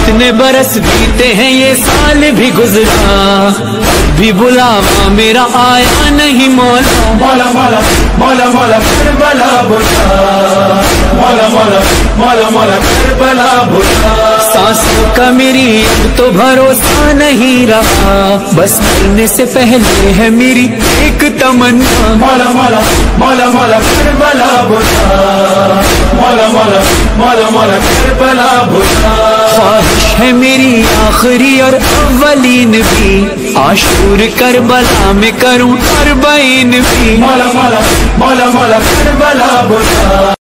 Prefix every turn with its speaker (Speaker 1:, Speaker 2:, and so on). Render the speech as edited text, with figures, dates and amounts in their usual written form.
Speaker 1: कितने बरस बीते हैं ये साल भी गुजरा, भी बुलावा मेरा आया नहीं मौला।
Speaker 2: मौला मौला मौला मौला करबला बुला, मौला मौला मौला मौला करबला बुला।
Speaker 1: सांसों का मेरी अब तो भरोसा नहीं रहा, बस मरने से पहले है मेरी एक तमन्ना।
Speaker 2: मौला मौला मौला मौला करबला बुला, मौला मौला मौला मौला करबला बुला।
Speaker 1: ख्वाहिश है मेरी आखिरी और अव्वलीन भी, आशूर करबला में करूं अरबईन भी।
Speaker 2: मौला मौला मौला मौला करबला बुला।